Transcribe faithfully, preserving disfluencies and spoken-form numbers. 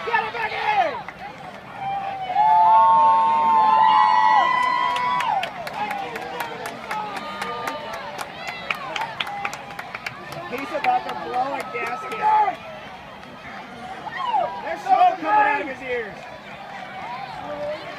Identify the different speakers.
Speaker 1: Get it back in! He's about to blow a gasket. There's smoke coming out of his ears.